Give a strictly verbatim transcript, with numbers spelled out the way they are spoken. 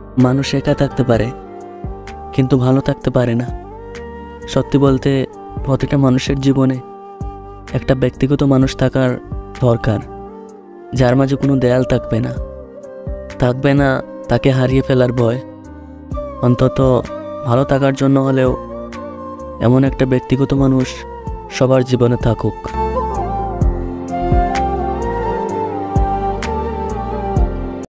মানুষ একা থাকতে পারে, কিন্তু ভালো থাকতে পারে না। সত্যি বলতে প্রতিটা মানুষের জীবনে একটা ব্যক্তিগত মানুষ থাকার দরকার, যার মাঝে কোনো দেয়াল থাকবে না, থাকবে না তাকে হারিয়ে ফেলার ভয়। অন্তত ভালো থাকার জন্য হলেও এমন একটা ব্যক্তিগত মানুষ সবার জীবনে থাকুক।